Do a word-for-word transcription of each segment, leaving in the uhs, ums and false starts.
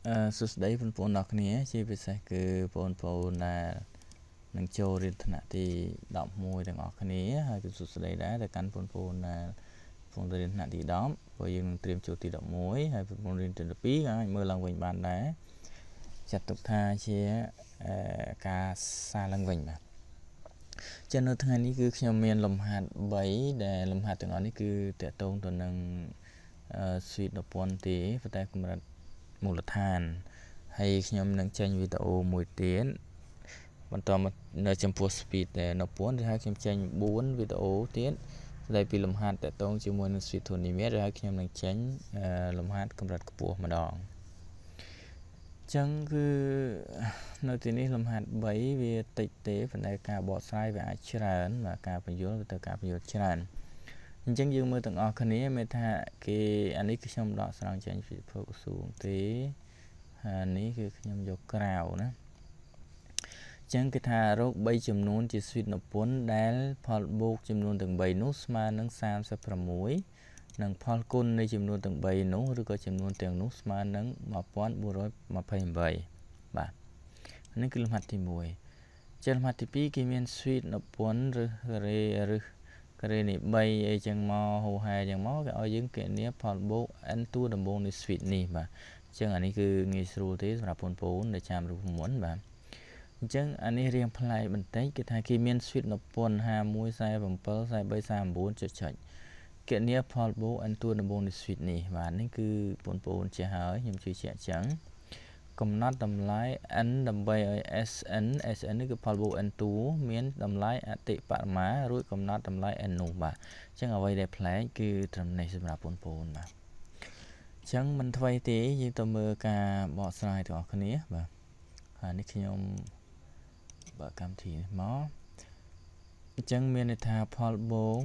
สุดท้ายเป็นผลนักนี้ชีวิตใช่คือผลผลน่ะนังโจรินธนาที่ดอกมวยดังออกนี้ให้คือสุดท้ายได้แต่การผลผลน่ะผลรินธนาที่ดอมพอยังเตรียมโจตีดอกมวยให้ผลรินธนาปีกันเมื่อลังวิ่งบานได้จัดตุกท่าเชียการซาลังวิ่งมาจะโน้ตทางนี้คือขยมเมียนลมหัดใบแต่ลมหัดถึงอันนี้คือแต่ตรงตัวนังสวีทดอกปอนตีพอแต่กุมรัดมูลฐานให้ขยมนังเชนวิดีโอมวยเตียนมันต่อมาในจำพวกสปีดแต่ดอกปอนที่ให้ขยมเชนบุญวิดีโอเตียนได้ปีลมหัดแต่ตรงจมวยนังสวีทโทนิเมตให้ขยมนังเชนลมหัดกุมรัดกปัวมาดองจังคือในที่นี้ลมหัดใบเวติเตะเป็นการบอดไซด์แบบเชื่อนvàการประโยชน์แต่การประโยชน์เชื่อนจังยืมมือต่างออกคนนี้ไม่ท่าคืออันนี้คือชมดอกสลังจังฟิพกสูงตีอันนี้คือขยมยกกล่าวนะจังคือทารกใบจำนวนจิตสวิตนปนได้พอบุกจำนวนถึงใบนุสมาหนึ่งสามสิบประมุยนังพอลกุลในจำนวนถึงใบนุหรือก็จำนวนเตียงนุสมาหนึ่งมาป้อนบุรุษมาเพิ่มใบบ่าอันนี้คือลมหัดที่มวยเจลมหัดที่ปีกิมีนสวิตนปนหรือเรหรือก็เลยนี่ใบจังมอหูหายจังมอก็เอายึงเกณฑ์นี้พอบุกอันตัวดำบงในสวิตนี่บ่าจังอันนี้คืองิสรูที่สำหรับผลปูนในจามรูปม้วนบ่าจังอันนี้เรียงพลายบันเทิงกิจการกิมีนสวิตนปนหามวยใส่ผมเปิลใส่ใบสามบุญจุดจุดเกณฑ์นี้พอบุกอันตัวดำบงในสวิตนี่บ่านี่คือผลปูนเจ้าหายยังชื่อเจ้าจังกำนัดดำไล่ n ดำใบ s n s n นี่คือพอบุก n ตัวเมียนดำไล่อติปะมารุ่ยกำนัดดำไล่ n นูบ่าจังเอาไว้ได้แผลคือทำในสำหรับผลปูนบ่าจังมันทวีตียิ่งตัวมือกาบอดสไลด์ตัวคนนี้บ่าอันนี้ขยมบ่ากำทีหมอจังเมียนทาพอบุก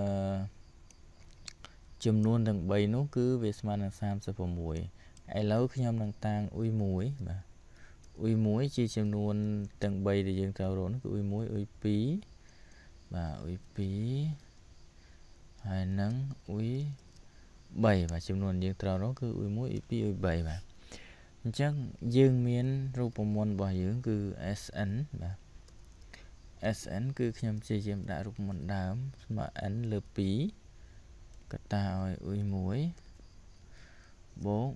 จำนวนดังใบนู้คือเวสมานังสามสิบมวยไอ้แล้วขยมต่างๆอุ้ยมวยบ่าอุ้ยมวยจีจำนวนดังใบที่ยังเท่าโรนคืออุ้ยมวยอุ้ยปีบ่าอุ้ยปีให้นังอุ้ยใบบ่าจำนวนยังเท่าโรนคืออุ้ยมวยอุ้ยปีอุ้ยใบบ่าจังยังเมียนรูปมวลบ่ยังคือ sn บ่า sn คือขยมจีจำได้รูปมวลดามมา n เลือปีก็ตาอุ้ยมวยโบก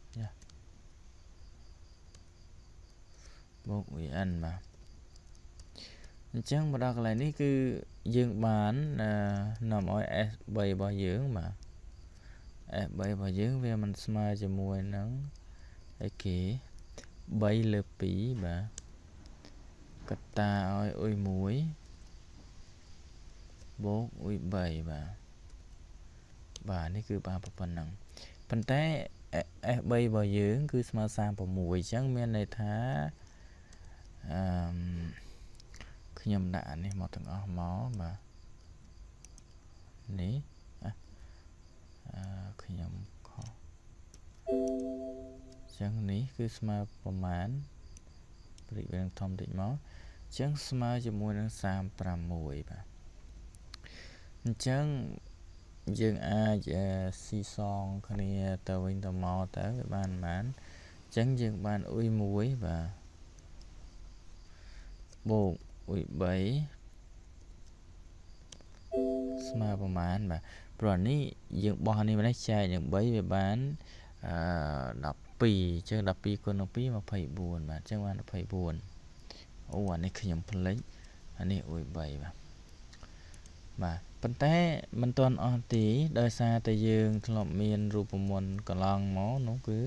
โบกอุ้ยอันบ่าจังมาดอกอะไรนี่คือยังบ้านนำอ้อย s ใบบ่ยังบ่า s ใบบ่ยังเวมันสมาจะมวยนังไอ้เก๋ใบเลือปีบ่ากระตาอ้อยอุ้ยมวยโบกอุ้ยใบบ่าบ่านี่คือบาปปนังปันแต่เอใบบ่ยืงคือสมาสามปมวยจังเมียนในท้าขยมด่านี่หมอถึงอ๋อหมอบ่านี่ขยมขอจังนี้คือสมาประมาณปริเวณทอมติหมอจังสมาจะมวยทั้งสามประมวยบ่าจังยังอาจะซีซองคนนี้ตัววิ่งตัวมอแต่บ้านมันจังยังบ้านอุ้ยมวยบ่าโบกอุ้ยใบสมาประมาณบ่าปรนี้ยังบอลนี่มันได้ใช้ยังใบไปบ้านดับปีจังดับปีคนดับปีมาไผ่บุญบ่าจังวันไผ่บุญโอ้อันนี้ขยมพลิกอันนี้อุ้ยใบบ่าบ่าปันแต่มันตอนอ่อนตีโดยซาแต่ยืงถล่มเมียนรูปมวลกลางหมอน้องคือ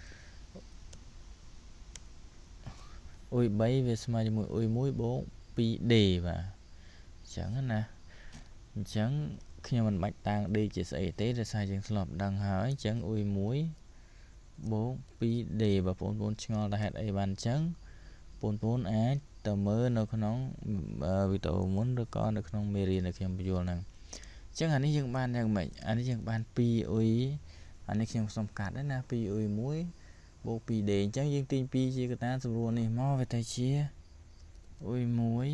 อุ้ยใบเวสมาจมูกอุ้ยมุ้ยโบปีเดบ่าchẳngนะchẳng khi mình bạch tàng đi chỉ sẽ tế để sai chẳng lọp đằng hỏi chẳng ui muối bố pi đề và bốn bốn ngon là hạt ấy bàn chẳng bốn bốn á tờ mơ nó có nóng vì tàu muốn được con được không mê riêng là khi mà vô năng chẳng anh ấy chẳng ban chẳng mệnh anh ấy chẳng ban pi ui anh ấy chẳng xong cả đấy na pi ui muối bố pi đề chẳng riêng tin pi chỉ có ta sửa luôn này mò về tay chia ui muối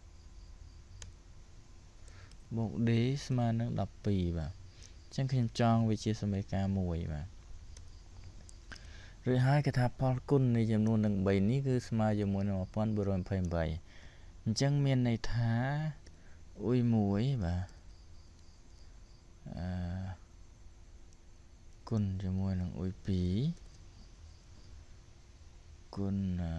bộ đế mà nó đập pì và chẳng khi trong về chia sẻ mấy ca mùi và ឬហើយគេថាផលគុណនៃចំនួនទាំងបីនេះគឺស្មើជាមួយនឹងmột nghìn bốn trăm hai mươi bảyអញ្ចឹងមានន័យថាអ៊ុយមួយបាទអឺគុណជាមួយនឹងអ៊ុយពីរគុណ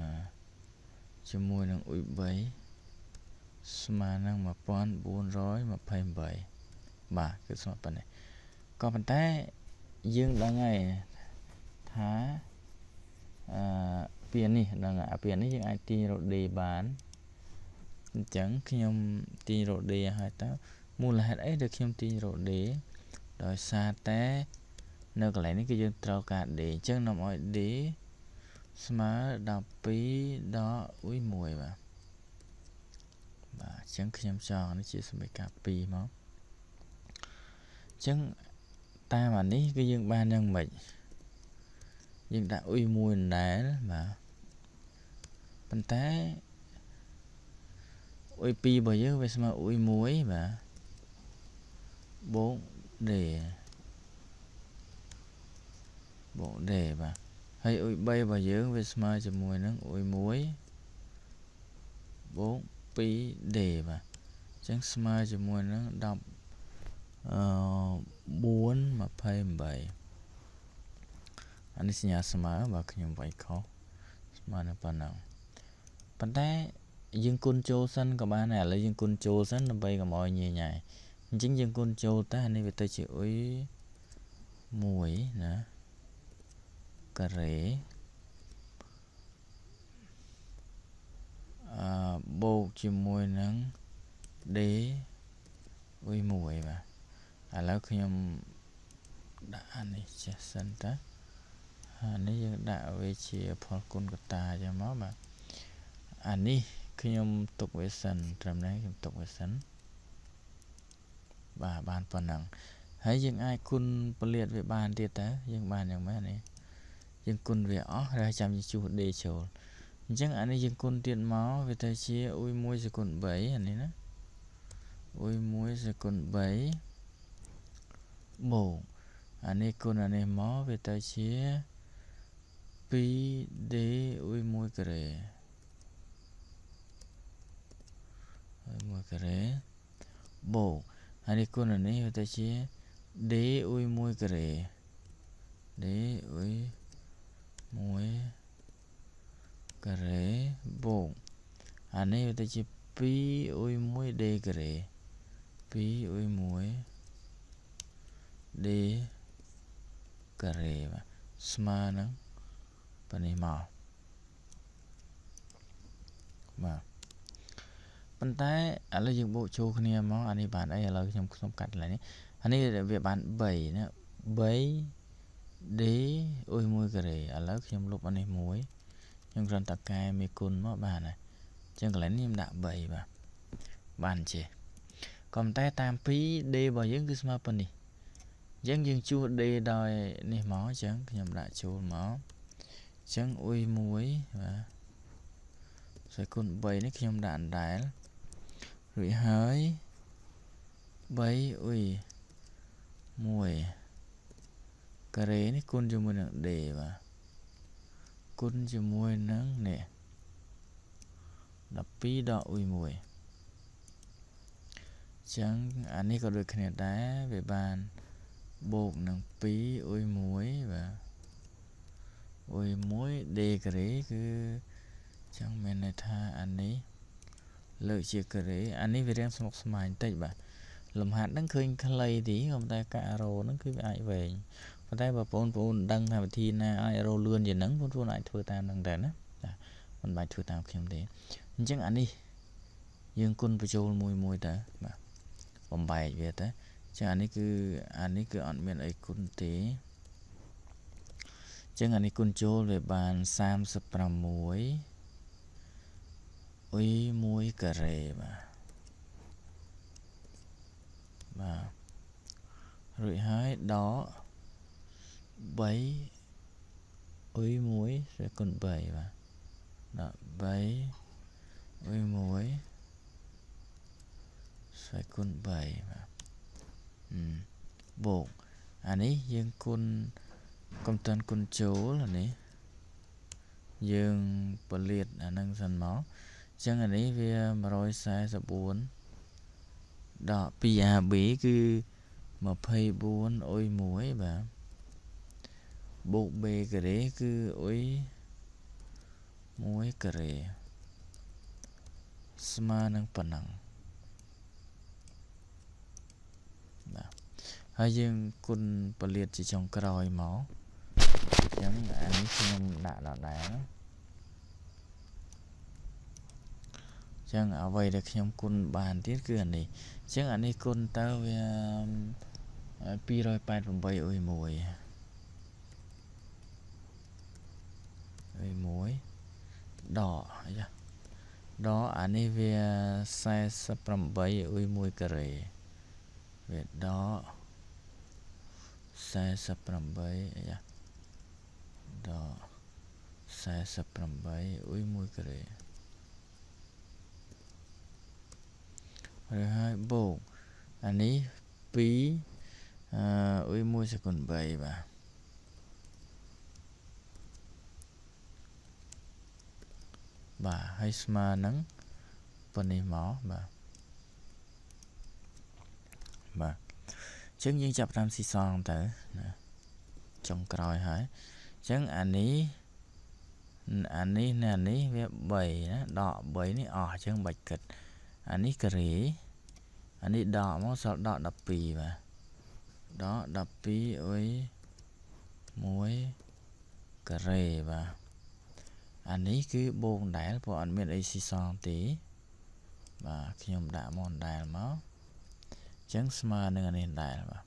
ជាមួយនឹងអ៊ុយបីស្មើនឹងmột nghìn bốn trăm hai mươi bảyបាទគឺស្មើប៉ុណ្ណេះក៏ប៉ុន្តែយើងដឹងហើយថាអឺពាក្យនេះដឹងអាពាក្យនេះយើងអាចទាញរក D បានអញ្ចឹងខ្ញុំទាញរក D ហើយតើមូលហេតុអីដែលខ្ញុំទាញរក D ដោយសារតែនៅកន្លែងនេះគឺយើងត្រូវការ D អញ្ចឹងនាំឲ្យ D ស្មើដល់ពីរដល់អ៊ុយមួយបាទបាទអញ្ចឹងខ្ញុំចង់នេះជាសមីការពីរមកអញ្ចឹងតាមអានេះគឺយើងបានយ៉ាងម៉េចយើងដាក់អ៊ុយមួយដដែលបាទប៉ុន្តែអ៊ុយពីររបស់យើងវាស្មើអ៊ុយមួយបាទបូក D បូក D បាទហើយអ៊ុយបីរបស់យើងវាស្មើជាមួយនឹងអ៊ុយមួយបូក ពីរ D បាទអញ្ចឹងស្មើជាមួយនឹង10អឺបួន ยี่สิบแปดអានេះសញ្ញាស្មើបើខ្ញុំវាយខុសស្មើនឹងប៉ុណ្ណឹងប៉ុន្តែយើងគុណចូលសិនក៏បានដែរឥឡូវយើងគុណចូលសិនដើម្បីកុំឲ្យញ៉ៃញ៉ៃអញ្ចឹងយើងគុណចូលតែនេះវាទៅជាអ៊ុយមួយណាការ៉េអឺបូកជាមួយនឹង D អ៊ុយមួយបាទឥឡូវខ្ញុំដាក់អានេះចេះសិនតើអានេះយើងដាក់វាជាផលគុណកតាអញ្ចឹងមកបាទអានេះខ្ញុំទុកវាសិនត្រឹមនេះខ្ញុំទុកវាសិនបាទបានប៉ុណ្ណឹងហើយយើងអាចគុណពលាតវាបានទៀតតើយើងបានយ៉ាងម៉េចនេះយើងគុណវាអស់ហើយចាំយើងជួស D ចូលអញ្ចឹងអានេះយើងគុណទៀតមកវាទៅជាអ៊ុយមួយសេគុណបីអានេះណាអ៊ុយមួយសេគុណបីបូកអានេះគុណអានេះមកវាទៅជាពីរ D អ៊ុយមួយការ៉េអ៊ុយមួយការ៉េបូកអានេះគុណអានេះវាទៅជា D អ៊ុយមួយការ៉េ D អ៊ុយមួយការ៉េបូកអានេះវាទៅជាពីរអ៊ុយមួយ D ការ៉េពីរអ៊ុយមួយ D ការ៉េបាទស្មើនឹងប៉ុណ្នេះមកបាទប៉ុន្តែឥឡូវយើងបូកចូលគ្នាមកអានេះបានអីឥឡូវខ្ញុំខ្ញុំកាត់កន្លែងនេះអានេះវាបានបីណាបី D អ៊ុយមួយការ៉េឥឡូវខ្ញុំលុបអានេះមួយខ្ញុំគ្រាន់តែកែមេគុណមកបានហើយអញ្ចឹងកន្លែងនេះខ្ញុំដាក់បីបាទបានចេះក៏ប៉ុន្តែតាមពីរ D របស់យើងគឺស្មើប៉ុណ្នេះអញ្ចឹងយើងជួស D ដោយនេះមកអញ្ចឹងខ្ញុំដាក់ចូលមកអញ្ចឹងអ៊ុយមួយបាទសេគុណបីនេះខ្ញុំដាក់អណ្ដែលរួចហើយបីអ៊ុយមួយការ៉េនេះគុណជាមួយនឹង D បាទគុណជាមួយនឹងនេះ12ដល់អ៊ុយមួយចឹងអានេះក៏ដូចគ្នាដែរវាបានបូកនឹងពីរអ៊ុយមួយបាទអ៊ុយមួយ D ការ៉េគឺចឹងមានន័យថាអានេះលើកជាការ៉េអានេះវារៀងស្មុគស្មាញបន្តិចបាទលំហាត់ហ្នឹងឃើញខ្លីទីក៏ប៉ុន្តែការរោហ្នឹងគឺវាអាចវែងប៉ុន្តែបើបងប្អូនដឹងថាវិធីណាអាចរោលឿនជាងហ្នឹងបងប្អូនអាចធ្វើតាមហ្នឹងដែរណាចាមិនបាច់ធ្វើតាមខ្ញុំទេអញ្ចឹងអានេះយើងគុណបញ្ចូលមួយមួយតើបាទបំបែកវាតើចឹងអានេះគឺអានេះគឺអត់មានអីគុណទេចឹងអានេះគុណចូលវាបានសាមសិបប្រាំមួយអ៊ុយមួយការ៉េបាទបាទរួចហើយដកបីអ៊ុយមួយសេគុណបីបាទដកបីអ៊ុយមួយសេគុណបីបាទបូកអានេះយើងគុណកុំតាន់គុណចូលអានេះ dương bờ liệt à nâng sân máu chẳng anh ấy về mà rồi sai sập bốn đó pi à bí cứ mà phê bốn ôi muối bà bộ bê cái đấy cứ ôi muối cái đấy sma nâng phần nặng hay dương quân bờ liệt chỉ trong còi máu chẳng anh ấy không đạ đạ đá chẳng ở vậy được nhóm quân bàn tiết cứ anh này chẳng anh ấy quân tao về pi rồi bài from bay ơi mùi ơi muối đỏ đó anh ấy về sai sắp from bay ơi mùi cà rề về đó sai sắp from bay đó sai sắp from bay ơi mùi cà rề rồi hai bộ anh ấy phí ơi mùi sẽ còn bay và bà hay sma nắng phần này máu bà bà chứng những chập tam xì son tới trong còi hỏi chứng anh ấy anh ấy nè anh ấy với bầy đó đỏ bầy này ở chứng bạch kịch anh ấy cà rỉ anh ấy đỏ món sọt đỏ đập pì và đó đập pì với muối cà rề và anh ấy cứ buông đáy của anh bên ấy xì son tí và khi ông đã mòn đài máu chẳng sma nâng anh ấy đài mà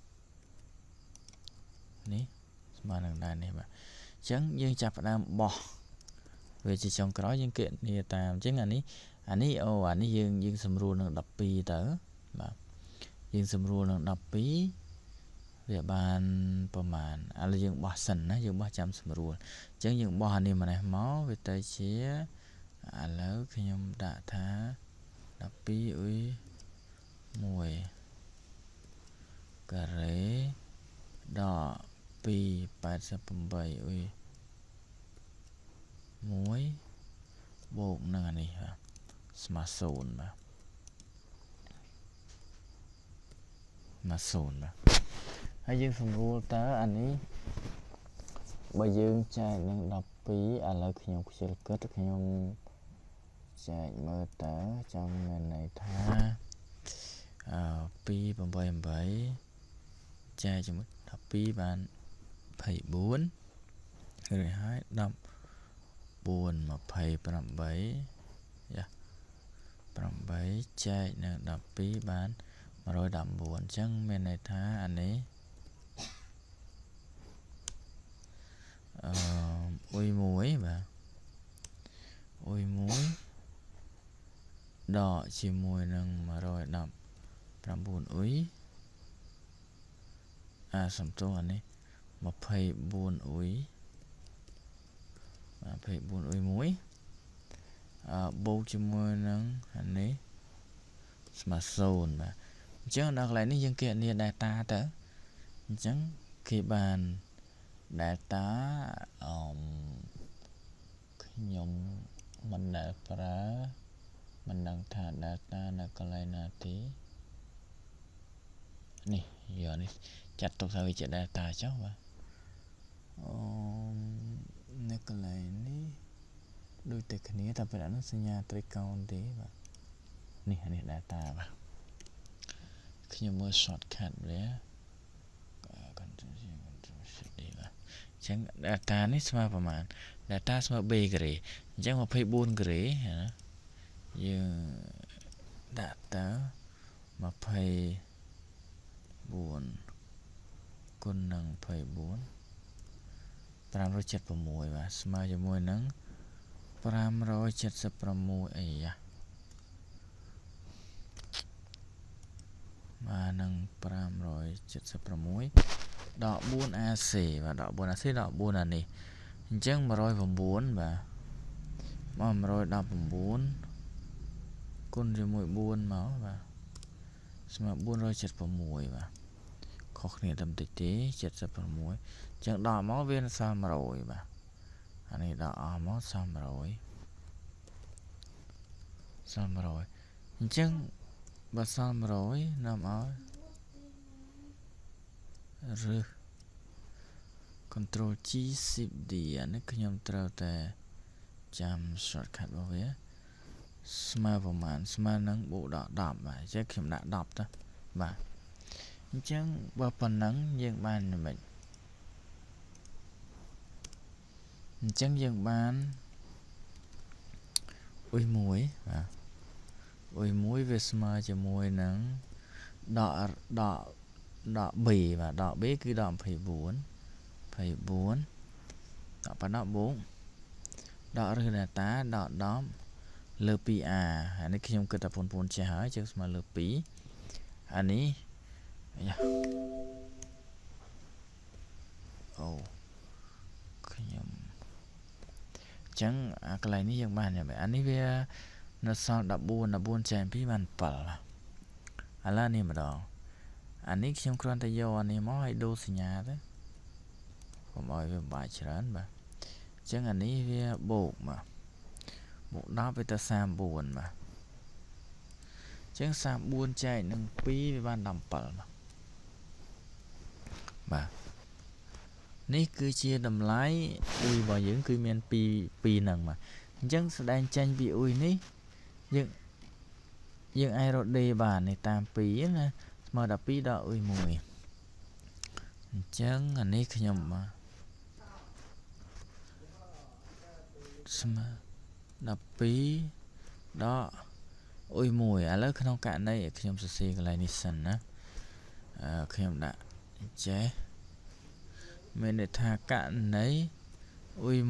ní sma nâng đài này mà chẳng dương chạp đang bỏ về chỉ trong cái đó dương kiện thì tạm chẳng anh ấy anh ấy ô anh ấy dương dương sầm ru nâng đập pi tớ mà dương sầm ru nâng đập pi về bànประมาณอะไรdương bỏ sần á dương bỏ chăm sầm ru chẳng dương bỏ này mà này máu về tay chia à lỡ khi nhom đã thá đập pi ơi mùi cà rế đỏ pi bảy sắp bảy ơi muối bột nâng anh này mà sồn mà mà sồn mà hay dương phần rùa tớ anh ấy bây dương chạy nâng đọc phí à lời khi nhông sẽ kết khi nhông chạy mơ tớ trong ngày này tha phí bằng bảy bảy chạy cho mất đọc phí bạn phải bốn rồi hai đọc buồn mà phải bằng bảy bằng bảy chạy nâng đọc phí bạn mà rồi đậm buồn chẳng bên này tha anh ấy ôi muối và ôi muối đỏ chỉ mùi nâng mà rồi đậm đậm buồn úi à sầm tô anh ấy mà phải buồn úi mà phải buồn úi muối bố chỉ mùi nâng anh ấy mà sồn mà chẳng đặc lại ní dân kiện này đại ta tớ chẳng khi bàn đại tá um, nhóm mình đã phá mình đang thả data là cái này là tí nè giờ này chặt tục thời chạy data cháu mà nè cái này ní đôi tay cái này ta phải nó sinh ra tới con tí mà nè nè data mà khi mà shortcut đấy chẳng data ní sma ประมาณ data sma 3 กรีchẳng mà phải 4 กรีฮะdương data mà phải 4 គុណនឹង 24 576បាទស្មើជាមួយនឹង576អីយ៉ាមកនឹង576ដក 4 ac បាទដក 4 ac ដក 4 អានេះអញ្ចឹង109បាទមក119គុណជាមួយ4មកបាទស្មើ476បាទខុសគ្នាតែបន្តិចទេ76អញ្ចឹងដកមកវាសល់100បាទอันนี้ดอกออมสามร้อยสามร้อยจังบัดสามร้อยนำเอาหรือ control G สิบ D อันนี้คือខ្ញុំត្រូវតែចាំ shortcut របស់វាស្មើប្រមាណស្មើនឹងបូកដល់ដប់បាទអញ្ចឹងខ្ញុំដាក់ដប់ទៅបាទអញ្ចឹងបើប៉ុណ្ណឹងយើងបានមិនអញ្ចឹងយើងបានអ៊ុយមួយបាទអ៊ុយមួយវាស្មើជាមួយនឹងដកដកដក B បាទដក B គឺដកยี่สิบสี่ ยี่สิบสี่ដកប៉ុណ្ណោះបូកដកឬ data ដកដប់លើ 2R អានេះខ្ញុំគិតថាបងប្អូនចេះហើយចឹងស្មើលើ2អានេះអូខ្ញុំចឹងអាកន្លែងនេះយើងបានយ៉ាងម៉េចអានេះវានៅសល់14 14ចែកពីបាន7ឥឡូវនេះម្ដងអានេះខ្ញុំគ្រាន់តែយកអានេះមកឲ្យដូរសញ្ញាទៅកុំឲ្យវាបាក់ច្រើនបាទអញ្ចឹងអានេះវាបូកបាទបូក10វាទៅសាមបួនបាទអញ្ចឹងសាមបួនចែកនឹង2វាបាន17បាទបាទនេះគឺជាតម្លៃអ៊ុយរបស់យើងគឺមាន2 2ហ្នឹងបាទអញ្ចឹងស្ដែងចេញពីអ៊ុយនេះយើងយើងអាចរកដេបាននេះតាម2ណាស្មើ12ដល់អ៊ុយ1អញ្ចឹងអានេះខ្ញុំបាទស្មើ12ដល់អ៊ុយ1ឥឡូវក្នុងករណីខ្ញុំសរសេរកន្លែងនេះសិនណាអឺខ្ញុំដាក់ចេះមានន័យថាករណីអ៊ុយ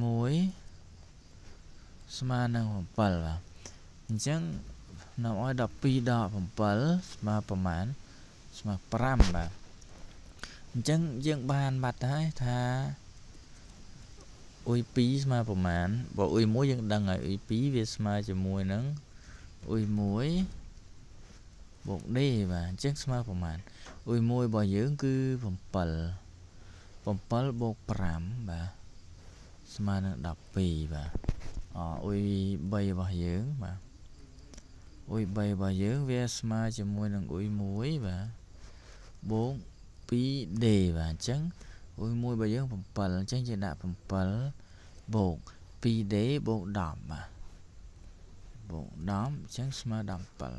1ស្មើនឹង7បាទអញ្ចឹងនាំឲ្យ12ដល់7ស្មើប្រមាណស្មើ5បាទអញ្ចឹងយើងបានបាត់ហើយថាអ៊ុយ2ស្មើប្រមាណបើអ៊ុយ1យើងដឹងហើយអ៊ុយ2វាស្មើជាមួយនឹងអ៊ុយ1បូក D បាទអញ្ចឹងស្មើប្រមាណអ៊ុយ1របស់យើងគឺ7 7បូក5បាទស្មើនឹង12បាទអអ៊ុយ3របស់យើងបាទអ៊ុយ3របស់យើងវាស្មើជាមួយនឹងអ៊ុយ1បាទបូក 2D បាទអញ្ចឹងអ៊ុយ1របស់យើង7អញ្ចឹងយើងដាក់7បូក 2D បូក10បាទបូក10អញ្ចឹងស្មើ17បាទ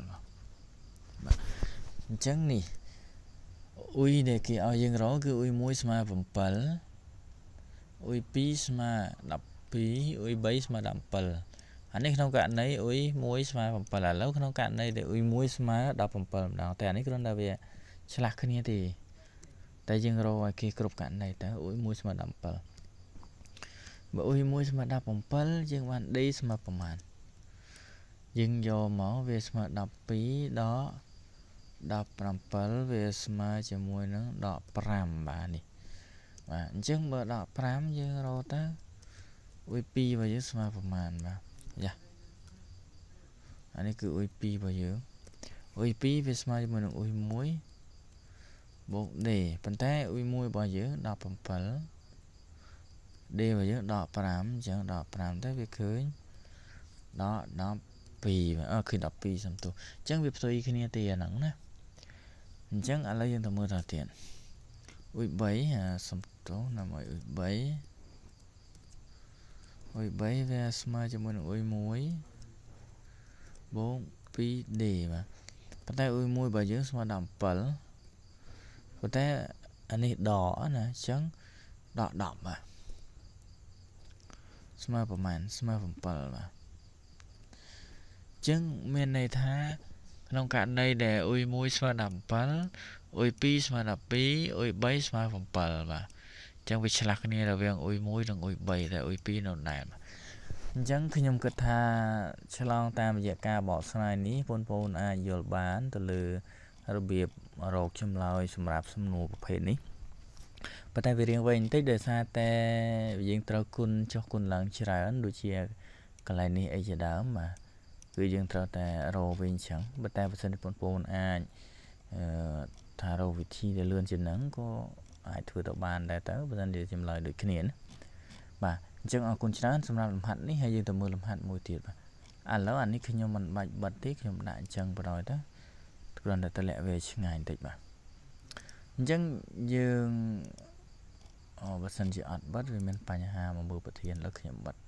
អញ្ចឹងនេះអ៊ុយដែលគេឲ្យយើងរកគឺអ៊ុយ1ស្មើ7អ៊ុយ2ស្មើ12អ៊ុយ3ស្មើ17អានេះក្នុងករណីអ៊ុយ1ស្មើ7ឥឡូវក្នុងករណីដែលអ៊ុយ1ស្មើ17ម្ដងតែអានេះគ្រាន់តែវាឆ្លាស់គ្នាទេតែយើងរកឲ្យគេគ្រប់ករណីតើអ៊ុយ1ស្មើ17បើអ៊ុយ1ស្មើ17យើងបាន D ស្មើប្រមាណយើងយកមកវាស្មើ12ដល់17វាស្មើជាមួយនឹង15បាទនេះបាទអញ្ចឹងបើ15យើងរកទៅអ៊ុយ2របស់យើងស្មើប្រមាណបាទយ៉ាអានេះគឺអ៊ុយ2របស់យើងអ៊ុយ2វាស្មើជាមួយនឹងអ៊ុយ1បូក D ប៉ុន្តែអ៊ុយ1របស់យើង17 D របស់យើង15អញ្ចឹង15ទៅវាឃើញដល់12អឺឃើញ12សំទោសអញ្ចឹងវាផ្ទុយគ្នាទេអាហ្នឹងណាអញ្ចឹងឥឡូវយើងទៅមើលដល់ទៀតអ៊ុយ3សំទោសណាមកអ៊ុយ3អ៊ុយ3វាស្មើជាមួយនឹងអ៊ុយ1បូក 2D បាទប៉ុន្តែអ៊ុយ1របស់យើងស្មើ17ប៉ុន្តែអានេះដកណាអញ្ចឹងដក10បាទស្មើប្រមាណស្មើ7បាទអញ្ចឹងមានន័យថាក្នុងករណីដែលអ៊ុយ1ស្មើ17អ៊ុយ2ស្មើ12អ៊ុយ3ស្មើ7បាទអញ្ចឹងវាឆ្លាស់គ្នារវាងអ៊ុយ1និងអ៊ុយ3តែអ៊ុយ2នៅណែនអញ្ចឹងខ្ញុំគិតថាឆ្លងតាមរយៈការបកស្រាយនេះបងប្អូនអាចយល់បានទៅលើរបៀបរកចម្លើយសម្រាប់សំណួរប្រភេទនេះប៉ុន្តែវារៀងវែងបន្តិចដោយសារតែយើងត្រូវគុណចុះគុណឡើងច្រើនដូចជាកន្លែងនេះអីជាដើមបាទគឺយើងត្រូវតែរកវិញអញ្ចឹងប៉ុន្តែបើសិនជាបងប្អូនអាចអឺថារកវិធីដែលលឿនជាងហ្នឹងក៏អាចធ្វើទៅបានដែរទៅបើសិនជាចម្លើយដូចគ្នាណាបាទจังเอาคุณชนะสำหรับลำหัดนี่ให้ยืนตัวมือลำหัดมวยตีบอ่ะแล้วอันนี้คือยังมันบัดบัดที่คือมันได้จังไปหน่อยđóกรณีแต่ละเวชง่ายติดบ่จังยืงอ๋อบัดสันจิอัดบัดหรือมันปัญหามามือประเทียนแล้วคือยังบัด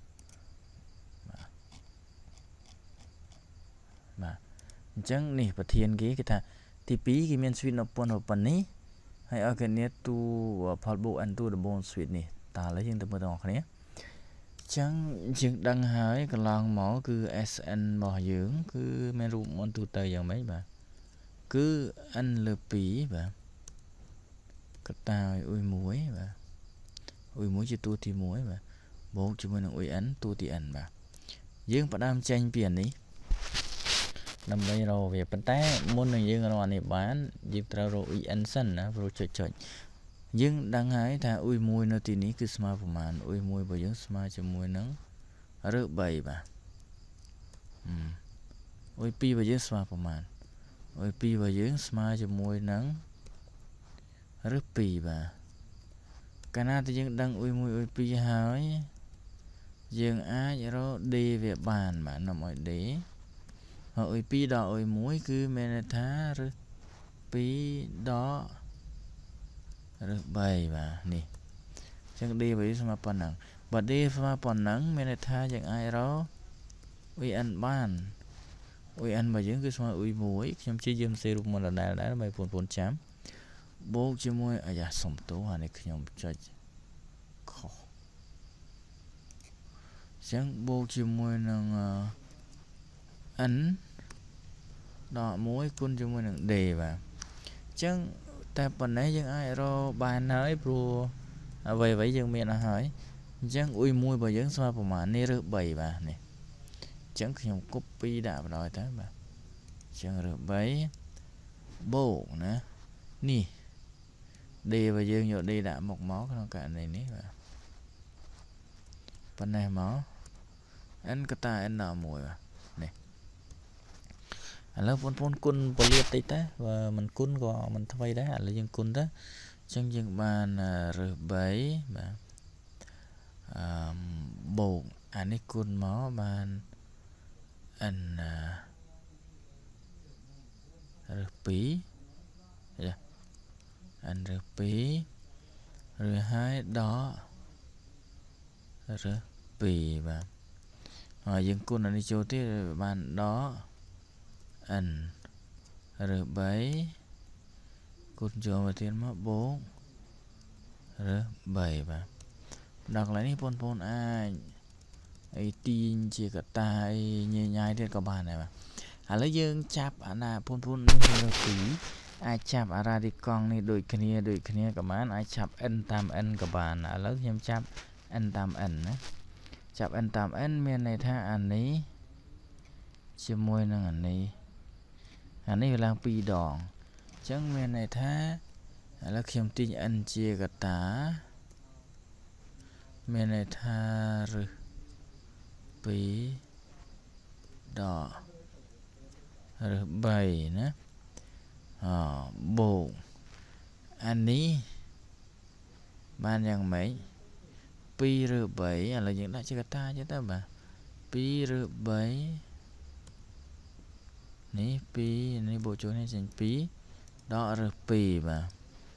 มาจังนี่ประเทียนกี้คือท่าที่ปีกี่มีนสวิตนปนปนนี้ให้เอากันเนี้ยตัวพอลโบอันตัวเดบอนสวิตนี่ตาแล้วยังตัวมือตองคนนี้จังจึงดังหายกำลังหมอคือ เอส เอ็น บ่อยืงคือแม่รูปมันตัวเตยอย่างไหมบ่cứ ăn lơ pí và cái tao ui muối và ui muối cho tu thì muối và bố cho mình ui ăn tu thì ăn và dương bắt đam tranh biển ní nằm đây rồi về phần té môn này dương ở này bán dương trao rồi ui ăn sân á rồi chơi chơi dương đang hái thà ui muối nó thì ní cứ smart của màn ui muối bởi dương smart cho muối nắng rớt bầy và ui pi bởi dương smart của màn ôi pi và dưỡng smile cho môi nắng rất pi và cái nào thì dưỡng đăng ui môi ui pi hỏi dưỡng á vậy đó đi về bàn mà nó mọi đế họ ui pi đỏ ui muối cứ men thá rất pi đó rất bày và nè chẳng đi với sama pan nắng và đi sama pan nắng men thá dưỡng ai đó ui ăn bàn ui ăn mà dưỡng cứ xong ui muối trong chi dương xe rụp một lần này đã mày phun phun chám bố chứ muối à dạ sống tố hà này khi nhom cho khó chẳng bố chứ muối nâng ăn đỏ muối cun chứ muối nâng đề và chẳng ta phần này dương ai rồi bàn nói bro về vậy dương miệng là hỏi chẳng ui muối bà dưỡng xong mà mà nê rớt bầy bà này chẳng khi nhom copy đã rồi tới mà chẳng được bấy bộ nữa nè đi và dương nhựa đi đã một máu trong cả này nè và phần này máu anh cái ta anh nào mùi mà này là phun phun cun bò liệt tí ta và mình cun gò mình thay đấy là dương cun đó chẳng dương bàn rồi bấy mà bộ anh ấy cun máu bàn anh rửa pí yeah. Anh rửa pí rồi hai đó rửa pí và hỏi những con này cho tiếp bạn đó anh rửa bấy con cho mà tiền mất bốn rửa bảy và đặc lại ní pon pon ai ai tin chỉ cả tai nhai nhai trên các bạn này mà à lấy dương chạp à na phun phun nó tí ai chạp à ra đi con này đôi kia đôi kia các bạn ai chạp n tam n các bạn à lấy thêm chạp n tam n á chạp n tam n miền này tha anh ấy chưa môi năng anh ấy anh ấy là pi đòn chẳng miền này tha là khiêm tin anh chia cả tá miền này tha rồi pi đỏ rồi bảy nữa à, bộ anh ấy ban yang mấy pi rồi bảy là những đại chơi ta chứ ta bà pi rồi bảy ní pi ní bộ chỗ này thành pi đó rồi pi bà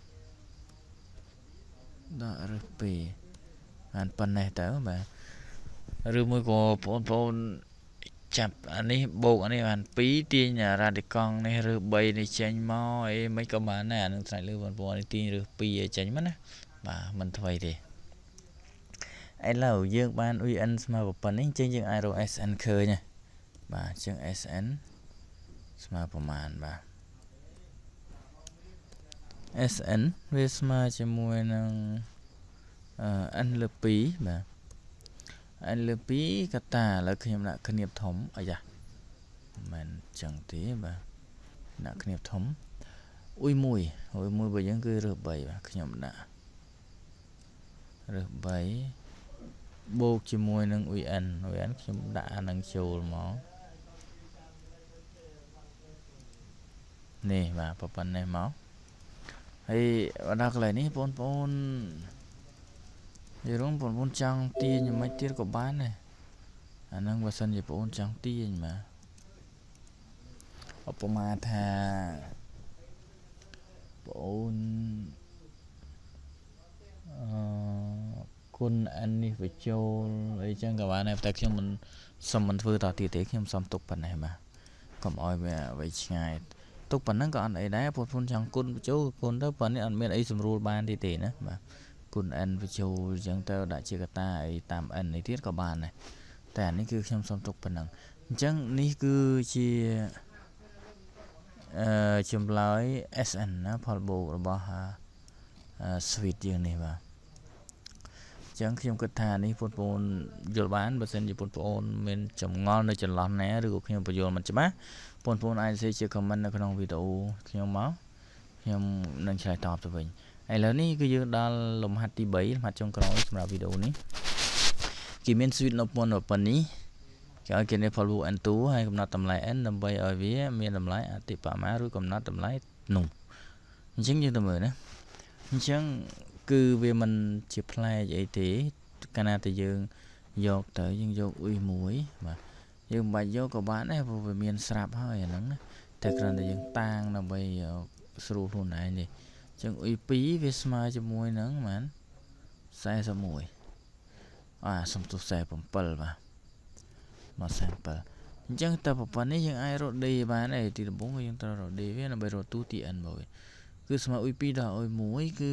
đó rồi pi anh phần này tới bà rồi mới có phone phone chập anh ấy bộ anh ấy bàn pí tiên nhà ra để con này rồi bay này chanh mau ấy mấy cái bạn này nó phải lưu vào bộ này tiên rồi pi chanh mất á và mình thôi thì ai lâu dương ban uy anh mà một phần ấy trên dương ai rồi ét en khơi nha và chương ét en màประมาณ và ét en với mà cho mùi năng anh lừa pí mà anh lừa pí cả ta là khi mà khởi nghiệp thống à dạ mình chẳng tí mà đã khởi nghiệp thống ui mùi ui mùi bởi những người rửa bầy và khi nhầm đã rửa bầy bố chỉ mùi nâng ui anh ui anh khi đã nâng chầu máu nè và papan này máu hay đặc lại ní pon pon giờ rong bọn bọn trăng tiền nhưng mấy tiết có bán này anh đang vào sân giờ bọn trăng tiền mà ở mà thà bọnคุณอันนี้ไปโจไอ้จังกับว่าในแต่ที่มันสมมันฟื้นต่อตีเตะที่มันสมตกปันไหนมาก็มอยไปไปง่ายตกปันนั้นก็อันไอ้ได้พอพูนจังคุณไปโจคุณถ้าปันนี้อันไม่ไอ้สมรูปบานตีเตะนะมาคุณอันไปโจจังเตอได้เจอกตาไอ้ตามอันในที่กับบานnàyแต่นี่คือที่มันสมตกปันนั้นจังนี่คือชีเอ่อจำลาย เอส เอ็น นะพอลโบระบาฮาสวิตอย่างนี้ว่าจังខ្ញុំគិតថានេះបងប្អូនយល់បានបើសិនជាបងប្អូនមានចម្ងល់នៅចន្លោះណាឬក៏ខ្ញុំបញ្យល់មិនច្បាស់បងប្អូនអាចសេជា comment នៅក្នុងវីដេអូខ្ញុំមកខ្ញុំនឹងឆ្លើយតបទៅវិញឥឡូវនេះគឺយើងដល់លំហាត់ទី3លំហាត់ចុងក្រោយសម្រាប់វីដេអូនេះគេមាន switch នៅប៉ុនប៉ុណ្នេះគេឲ្យគេនេះ follow n two ហើយកំណត់តម្លៃ n ដើម្បីឲ្យវាមានតម្លៃអតិបមាឬកំណត់តម្លៃនោះអញ្ចឹងយើងទៅមើលណាអញ្ចឹងគឺវាមិនជាផ្លែអីទេកាលណាតែយើងយកទៅយើងយកអ៊ុយមួយបាទយើងមិនបាច់យកក៏បានដែរព្រោះវាមានស្រាប់ហើយអាហ្នឹងតែគ្រាន់តែយើងតាងដើម្បីស្រួលខ្លួនឯងនេះអញ្ចឹងអ៊ុយពីរវាស្មើជាមួយនឹងប្រហែល41អាសំទុះ47បាទមក47អញ្ចឹងតើប្រព័ន្ធនេះយើងអាចរក D បានដែរទីដំបូងយើងត្រូវរក D វាដើម្បីរកទូទី n មកវាគឺស្មើអ៊ុយពីរដល់អ៊ុយមួយគឺ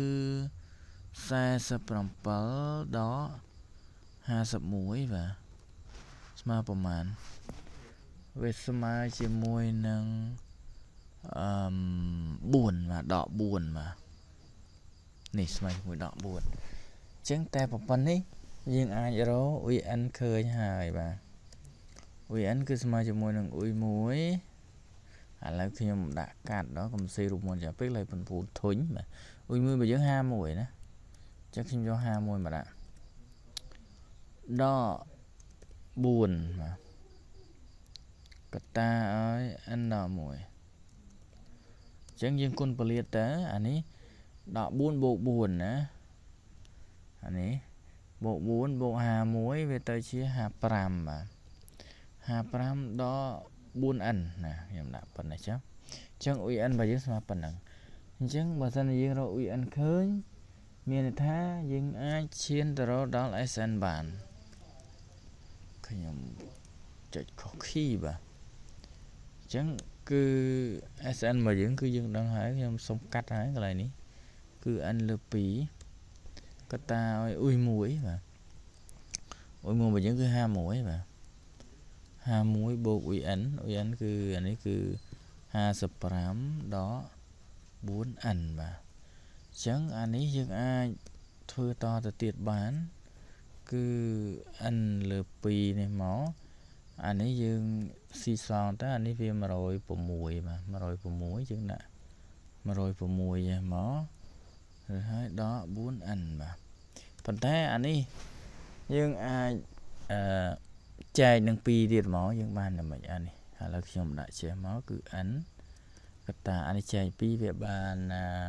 47ដល់51បាទស្មើប្រមាណវាស្មើជាមួយនឹងអឺ4បាទដក4បាទនេះស្មើជាមួយដក4អញ្ចឹងតែប្រព័ន្ធនេះយើងអាចរក អ៊ុយ n ឃើញហើយបាទ អ៊ុយ n គឺស្មើជាមួយនឹងអ៊ុយមួយឥឡូវខ្ញុំដាក់កាត់ដល់កុំស៊ីរូបមន្តចាពេកឡើយបងប្អូនធុញបាទអ៊ុយមួយបើយើងห้าមួយណាចឹងខ្ញុំយកห้าមួយមកដាក់ដល់4បាទកតាឲ្យ n ដល់1ចឹងយើងគុណពលាតទៅអានេះដល់4បូក4ណាអានេះបូក4បូកห้าមួយវាទៅជាห้าfiveបាទห้าfiveដល់ 4n ណាខ្ញុំដាក់ប៉ុណ្ណេះចុះអញ្ចឹង អ៊ុយ n របស់យើងស្មើប៉ុណ្ណឹងអញ្ចឹងបើសិនជាយើងរក អ៊ុយ n ឃើញមានន័យថាយើងអាចឈានទៅរកដល់ เอส เอ็น បានខ្ញុំចុចខុស key បាទអញ្ចឹងគឺ เอส เอ็น របស់យើងគឺយើងដឹងហើយខ្ញុំសុំកាត់ហើយកន្លែងនេះគឺ n លើtwoកតាឲ្យអ៊ុយមួយបាទអ៊ុយមួយរបស់យើងគឺห้าមួយបាទห้าមួយបូក អ៊ុយ n អ៊ុយ n គឺអានេះគឺ55ដល់ 4n បាទអញ្ចឹងអានេះយើងអាចធ្វើតទៅទៀតបានគឺ n លើtwoនេះមកអានេះយើងស៊ីសងទៅអានេះវាone oh sixបាទone oh sixយើងដាក់one oh sixឯមកឬហើយដល់ 4n បាទប៉ុន្តែអានេះយើងអាចអឺចែកនឹងtwoទៀតមកយើងបានតែមិនអានេះឥឡូវខ្ញុំដាក់ចេះមកគឺ n កតាអានេះចែកtwoវាបាន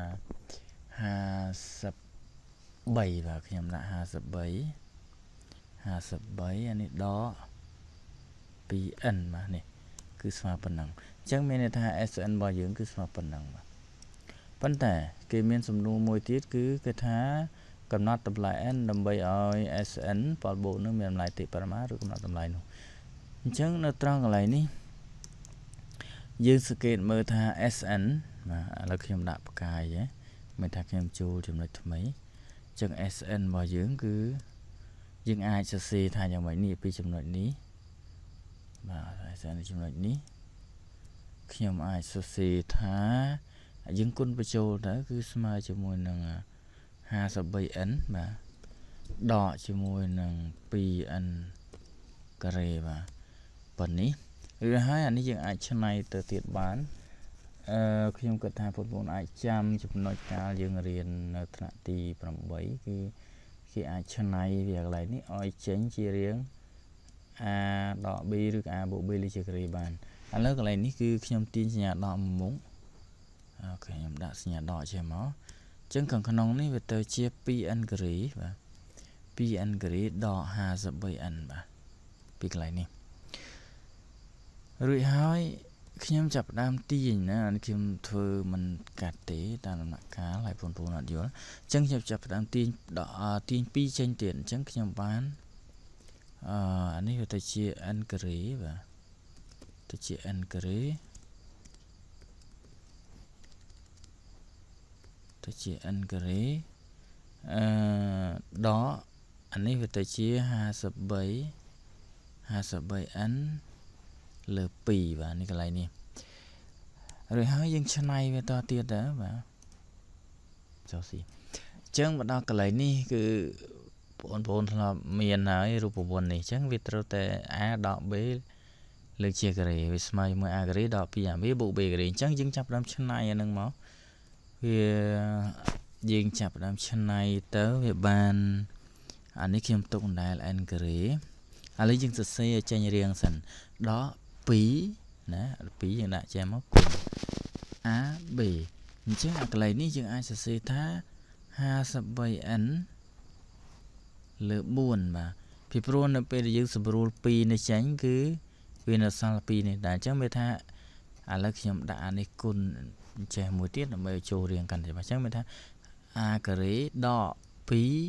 fifty-threeបាទខ្ញុំដាក់fifty-three fifty-threeអានេះដល់2n បាទនេះគឺស្មើប៉ុណ្ណឹងអញ្ចឹងមានន័យថា เอส เอ็น របស់យើងគឺស្មើប៉ុណ្ណឹងបាទប៉ុន្តែគេមានសំណួរមួយទៀតគឺគេថាកំណត់តម្លៃ n ដើម្បីឲ្យ เอส เอ็น ផលបូកនឹងមានតម្លៃតិបរមាឬកំណត់តម្លៃនោះអញ្ចឹងនៅត្រង់កន្លែងនេះយើងសង្កេតមើលថា เอส เอ็น បាទឥឡូវខ្ញុំដាក់ផ្កាយហ៎មិនថាខ្ញុំចូលចំណុចថ្មីអញ្ចឹង เอส เอ็น របស់យើងគឺយើងអាចសរសេរថាយ៉ាងម៉េចនេះពីចំណុចនេះបាទ เอส เอ็น ចំណុចនេះខ្ញុំអាចសរសេរថាយើងគុណបញ្ចូលទៅគឺស្មើជាមួយនឹងfifty-three n បាទដកជាមួយនឹងtwo n ការ៉េបាទប៉ុណ្នេះឬហើយអានេះយើងអាចឆ្នៃទៅទៀតបានអឺខ្ញុំគិតថាបងប្អូនអាចចាំចំណុចកាលយើងរៀននៅថ្នាក់ទីeightគឺគេអាចឆ្នៃវាកន្លែងនេះឲ្យចេញជារៀង a ដក b ឬ a បូក b លេខជាការ៉េបានឥឡូវកន្លែងនេះគឺខ្ញុំទាញសញ្ញាដកមួយមុខអូខេខ្ញុំដាក់សញ្ញាដកចេះមកអញ្ចឹងខាងក្នុងនេះវាទៅជាtwo n ការ៉េបាទ pi n កេរីដក ห้าสิบបី n បាទពីកន្លែងនេះរួចហើយខ្ញុំចាប់ដើមទាញណាខ្ញុំធ្វើមិនកាត់ទេតាមដំណាក់កាលហើយបងប្អូនអត់យល់អញ្ចឹងខ្ញុំចាប់ដើមទាញដកទាញពីរចេញទៀតអញ្ចឹងខ្ញុំបានអឺអានេះវាទៅជា n កេរីបាទទៅជា n កេរីទៅជា n កេរីអឺដកអានេះវាទៅជា ห้าสิบបី ห้าสิบបី n លើពីរបាទនេះកន្លែងនេះរួចហើយយើងឆ្នៃវាតទៀតដែរបាទចូលស៊ីអញ្ចឹងមកដល់កន្លែងនេះគឺបងប្អូនធ្លាប់មានហើយរូបមន្តនេះអញ្ចឹងវាត្រូវតែ a ដក b លើកជាការ៉េវាស្មើជាមួយ a ការ៉េដក 2a b បូក b ការ៉េអញ្ចឹងយើងចាប់ផ្ដើមឆ្នៃអានឹងមកវាយើងចាប់ផ្ដើមឆ្នៃទៅវាបានអានេះខ្ញុំទុកដែល n ការ៉េឥឡូវយើងសរសេរឲ្យចេញរាងសិនដកពីរណាពីរយើងដាក់ចេញមកគុណ a b អញ្ចឹងអាកន្លែងនេះយើងអាចសរសេរថា ห้าสิบបី n លើបួនបាទពីព្រោះនៅពេលដែលយើងសម្រួលពីរនេះចេញគឺវានៅសល់ពីរនេះដែរអញ្ចឹងវាថាឥឡូវខ្ញុំដាក់អានេះគុណចេះមួយទៀតដើម្បីចូលរៀងកាន់តែអញ្ចឹងវាថា a ការ៉េដក ពីរ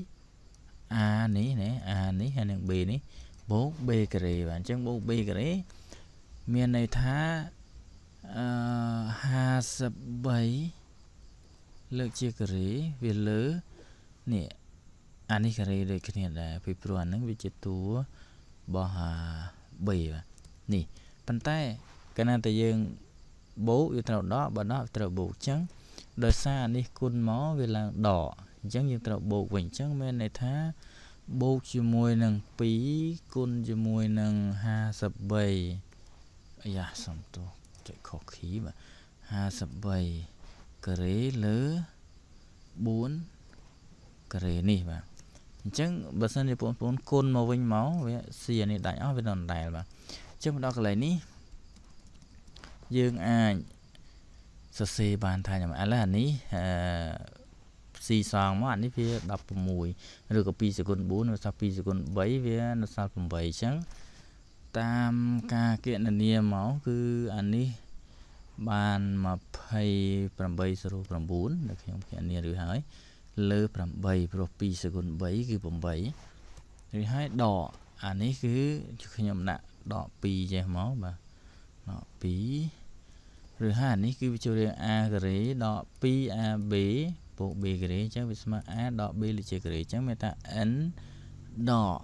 a នេះណា a នេះហើយនឹង b នេះបូក b ការ៉េបាទអញ្ចឹងបូក b ការ៉េមានន័យថាអឺห้าสิบបីលើកជាការ៉េវាលើនេះអានេះការ៉េដូចគ្នាដែរពីព្រោះអានឹងវាជាតួរបស់ b បាទនេះប៉ុន្តែកាលណាតែយើងបូកវាត្រូវដកបើដកត្រូវបូកអញ្ចឹងដោយសារអានេះគុណមកវាឡើងដកអញ្ចឹងយើងត្រូវបូកវិញអញ្ចឹងមានន័យថាបូកជាមួយនឹងពីរគុណជាមួយនឹងห้าสิบបីអាយ៉ាសំទោសចុចខុស key បាទห้าสิบបីការ៉េលើបួនការ៉េនេះបាទអញ្ចឹងបើសិនជាបងប្អូនគុណមកវិញមកវាស៊ីអានេះដាច់អស់វានៅដដែលបាទអញ្ចឹងមកដល់កន្លែងនេះយើងអាចសរសេរបានថាយ៉ាងម៉េចឥឡូវអានេះអឺស៊ីសងមកអានេះវាដប់ប្រាំមួយឬក៏ពីរសេគុណបួនវាសល់ពីរសេគុណបីវានៅសល់ប្រាំបីអញ្ចឹងតាមការគណនាមកគឺអានេះបានยี่สิบแปด ศูนย์ 9នៅខ្ញុំគណនារួចហើយលើប្រាំបីព្រោះពីរសេគុណបីគឺប្រាំបីរួចហើយដកអានេះគឺខ្ញុំដាក់ដកពីរចេះមកបាទដកពីរឬហើយអានេះគឺវាចូលរាង a ការ៉េដក ពីរ a b បូក b ការ៉េអញ្ចឹងវាស្មើ a ដក b លើជាការ៉េអញ្ចឹងមានថា n ដក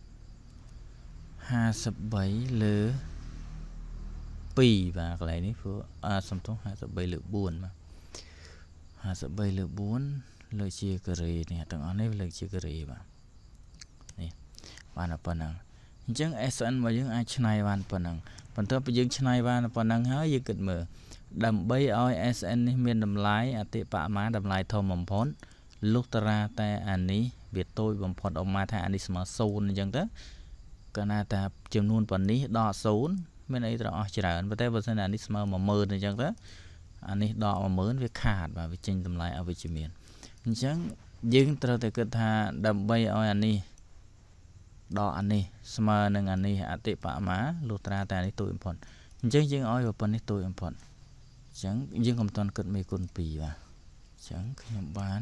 ห้าสิบបីលើពីរបាទកន្លែងនេះព្រោះអាសំទោសห้าสิบបីលើបួនបាទห้าสิบបីលើបួនលើជាការ៉េនេះទាំងអស់នេះលើជាការ៉េបាទនេះបានតែប៉ុណ្ណឹងអញ្ចឹង sn របស់យើងអាចឆ្នៃបានប៉ុណ្ណឹងបន្ទាប់ពីយើងឆ្នៃបានប៉ុណ្ណឹងហើយយើងគិតមើលដើម្បីឲ្យ sn នេះមានតម្លៃអតិបមាតម្លៃធំបំផុតលុះតារាតែអានេះវាតូចបំផុតអមថាអានេះស្មើศูนย์អញ្ចឹងទៅកាលណាតាចំនួនប៉ុណ្នេះដកศูนย์មានអីត្រូវអស់ច្រើនប៉ុន្តែបើសិនអានេះស្មើមួយម៉ឺនអញ្ចឹងទៅអានេះដកមួយម៉ឺនវាខាតបាទវាចេញតម្លៃអវិជ្ជមានអញ្ចឹងយើងត្រូវតែគិតថាដើម្បីឲ្យអានេះដកអានេះស្មើនឹងអានេះអតិបមាលុះត្រាតែអានេះតូចបំផុតអញ្ចឹងយើងឲ្យប៉ុណ្នេះតូចបំផុតអញ្ចឹងយើងកុំតន់គិតមេគុណពីរបាទអញ្ចឹងខ្ញុំបាន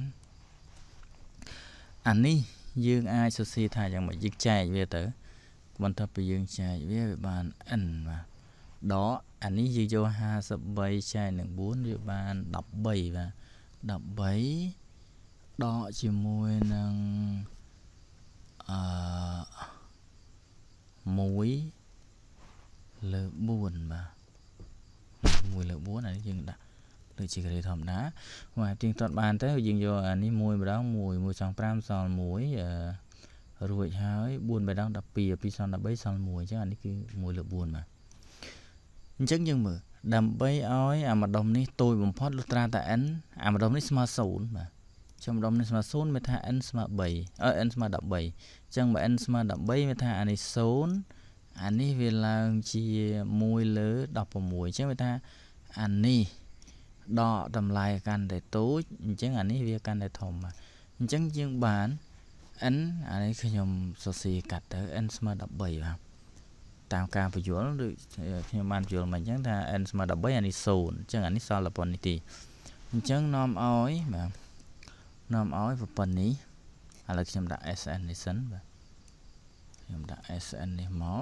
អានេះយើងអាចសរសេរថាយ៉ាងម៉េចយើងចែកវាទៅបន្ទាប់ពីយើងចែកវាវាបាន n បាទដកអានេះយើងយកห้าสิบបីចែកនឹងបួនវាបានដប់បីបាទដប់បីដកជាមួយនឹងអឺមួយលើបួនបាទមួយលើបួនអានេះយើងដាក់ដូចជាការ៉េធម្មតាបាទទៀងទាត់បានទៅយើងយកអានេះមួយម្ដងមួយមួយសងប្រាំសល់មួយអឺរួចហើយបួន ម្ដងដប់ពីរ ពីរសល់ដប់បីសល់មួយអញ្ចឹងអានេះគឺមួយលើបួនបាទអញ្ចឹងយើងមើលដើម្បីឲ្យអាម្ដុំនេះតូចបំផុតលុះត្រាតែ n អាម្ដុំនេះស្មើศูนย์បាទចំម្ដុំនេះស្មើศูนย์មានថា n ស្មើបីអឺ n ស្មើដប់បីអញ្ចឹងបើ n ស្មើដប់បីមានថាអានេះศูนย์អានេះវាឡើងជាមួយលើដប់ប្រាំមួយអញ្ចឹងមានថាអានេះដកតម្លៃកាន់តែតូចអញ្ចឹងអានេះវាកាន់តែធំបាទអញ្ចឹងយើងបាន n អានេះខ្ញុំសរសេរកាត់ទៅ n ស្មើ13បាទតាមការបញ្យល់ដូចខ្ញុំបានបញ្យល់មកអញ្ចឹងថា n ស្មើ13អានេះศูนย์អញ្ចឹងអានេះសល់តែប៉ុណ្្នេះទេអញ្ចឹងនាំឲ្យបាទនាំឲ្យប្រព័ន្ធនេះឥឡូវខ្ញុំដាក់ sn នេះសិនបាទខ្ញុំដាក់ sn នេះមក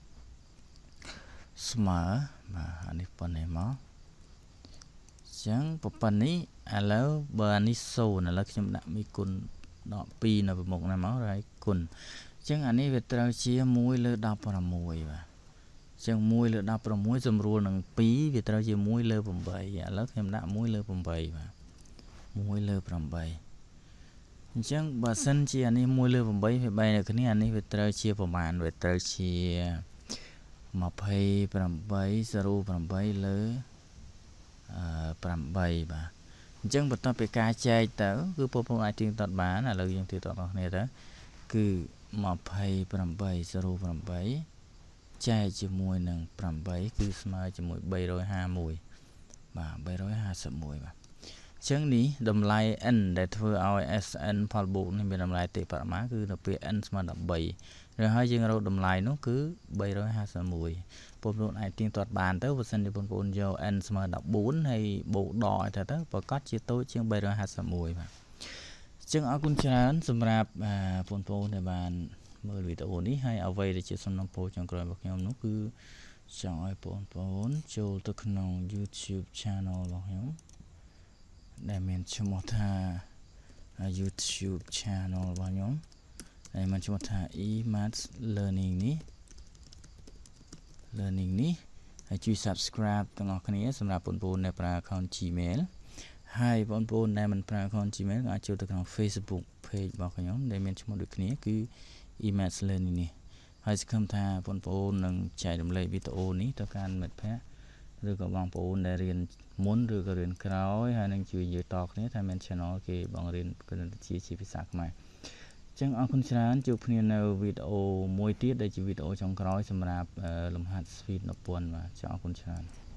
ស្មើបាទអានេះប៉ុណ្្នេះមកអញ្ចឹងប្រព័ន្ធនេះឥឡូវបើអានេះศูนย์ឥឡូវខ្ញុំដាក់មីគុណដល់ពីរនៅប្រមុខណាមកហើយគុណអញ្ចឹងអានេះវាត្រូវជាមួយលើដប់ប្រាំមួយបាទអញ្ចឹងមួយលើដប់ប្រាំមួយសម្រួលនឹងពីរវាត្រូវជាមួយលើប្រាំបីឥឡូវខ្ញុំដាក់មួយលើប្រាំបីបាទមួយលើប្រាំបីអញ្ចឹងបើសិនជាអានេះមួយលើប្រាំបីវាបែរនៅគ្នាអានេះវាត្រូវជាប្រមាណវាត្រូវជាម្ភៃប្រាំបីសរុបប្រាំបីលើអឺប្រាំបីបាទអញ្ចឹងបន្ទាប់ពីការចែកទៅគឺបងប្អូនអាចទៀងទាត់បានឥឡូវយើងទៀងទាត់របស់គ្នាទៅគឺម្ភៃប្រាំបីសរុបប្រាំបីចែកជាមួយនឹងប្រាំបីគឺស្មើជាមួយបីរយហាសិបមួយបាទបីរយហាសិបមួយបាទអញ្ចឹងនេះតម្លៃ n ដែលធ្វើឲ្យ sn ផលបូកនេះមានតម្លៃអតិបរមាគឺនៅពេល n ស្មើ13rồiហើយយើងរកតម្លៃនោះគឺបីរយហាសិបមួយបងប្អូនអាចទៀងទាត់បានទៅបើសិនជាបងប្អូនយក n ស្មើ14ហើយបូកដកឲ្យទៅទៅប្រកាសជាតូចជាងបីរយហាសិបមួយបាទអញ្ចឹងអរគុណច្រើនសម្រាប់បងប្អូនដែលបានមើលវីដេអូនេះហើយអ្វីដែលជាសំណុំពរចុងក្រោយរបស់ខ្ញុំនោះគឺចង់ឲ្យបងប្អូនចូលទៅក្នុង YouTube Channel របស់ខ្ញុំដែលមានឈ្មោះថា YouTube Channel របស់ខ្ញុំហើយមានឈ្មោះថា e-maths learning នេះ learning នេះហើយជួយ subscribe ទាំងអស់គ្នាសម្រាប់បងប្អូនដែលប្រើ account Gmail ហើយបងប្អូនដែលមិនប្រើ account Gmail ក៏អាចចូលទៅក្នុង Facebook page របស់ខ្ញុំដែលមានឈ្មោះដូចគ្នាគឺ e-maths learning នេះហើយសង្ឃឹមថាបងប្អូននឹងចែករំលែកវីដេអូនេះទៅកាន់មិត្តភ័ក្តិឬក៏បងប្អូនដែលរៀនមុនឬក៏រៀនក្រោយហើយនឹងជួយនិយាយតគ្នាថាមាន channel គេបងរៀនគណិតវិទ្យាជាភាសាខ្មែរចឹងអរគុណច្រើនជួបគ្នានៅវីដេអូមួយទៀតដែលជាវីដេអូចុងក្រោយសម្រាប់លំហាត់ speed 1000បាទចាអរគុណច្រើន